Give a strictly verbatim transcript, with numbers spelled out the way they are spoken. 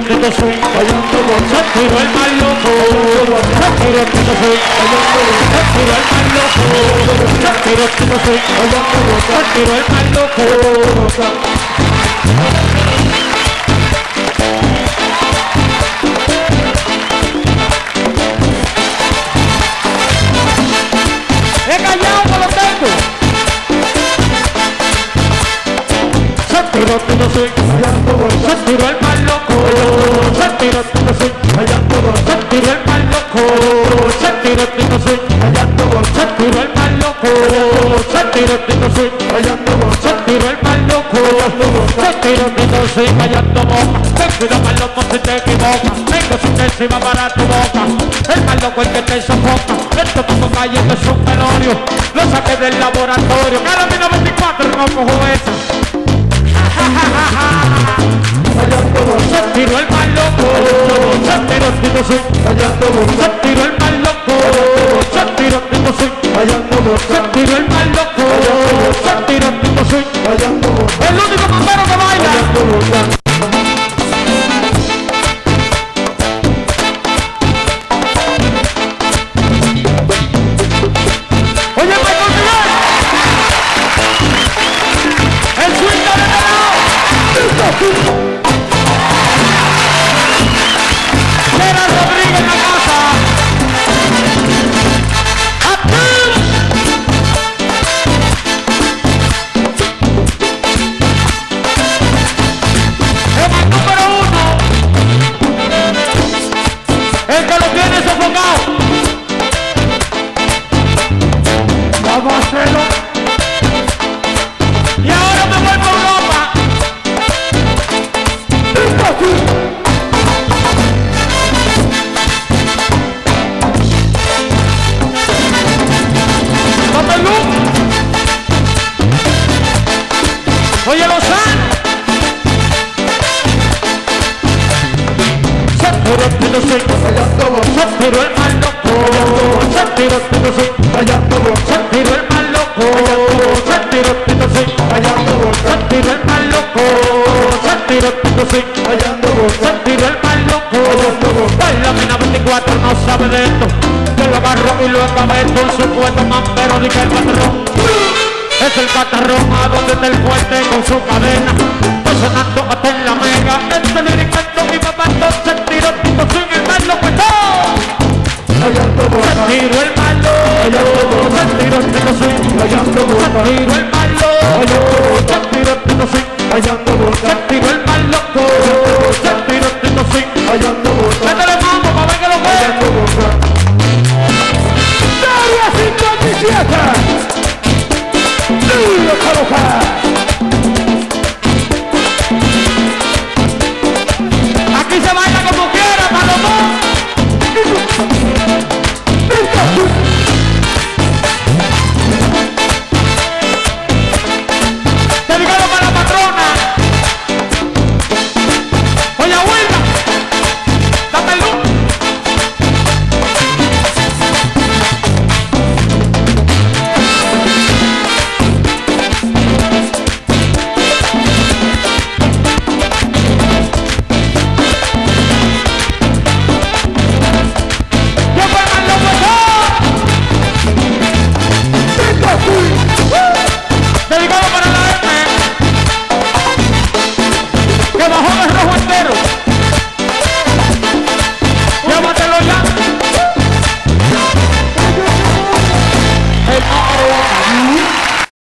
ratito soy, se tiró el mal loco, se tiró ratito soy, se tiró el mal loco, se tiró ratito soy, se tiró el mal loco. He callado, no lo tengo. Se tiró ratito soy, se tiró el mal loco, se tiró ratito soy, se tiró el mal loco, se tiró ratito soy, se tiró el mal loco, se tiró ratito soy, se tiró el mal loco, se tiró ratito soy, callando boca, ten cuidado mal loco si te equivocas, vengo sin encima para tu boca, el mal loco el que te sofoca, esto como calle que es un velorio, lo saqué del laboratorio, cada mil novecientos veinticuatro no cojo esa. Se tiró el mal loco, se tiró el tipo soy, se tiró el mal loco, se tiró el tipo soy, se tiró el mal loco, se tiró el tipo soy, el único bombero que baila. Oye, Michael Miguel, el swing de Cera Rodríguez en la casa. Es el número uno, el que lo tiene sofocado. Vamos a hacerlo. Y ahora me vuelvo a Europa. Oye, Lozano, se tiró el tiro soy, se tiró el mal loco, se tiró el tiro soy, se tiró el mal loco, se tiró el tiro soy, se tiró el mal loco, se tiró el tiro soy, se tiró el mal loco. La mina veinticuatro no sabe de esto, yo lo agarro y lo engaveto, un supuesto mambero de que el patrón es el catarrón, a donde está el fuerte con su cadena, está sonando hasta en la mega, este